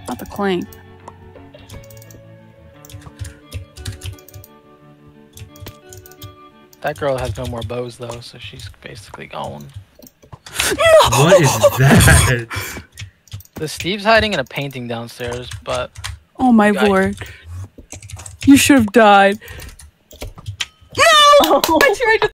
Not the clank. That girl has no more bows though, so she's basically gone. What is that? The Steve's hiding in a painting downstairs, but Oh my lord. You should have died. No! I tried to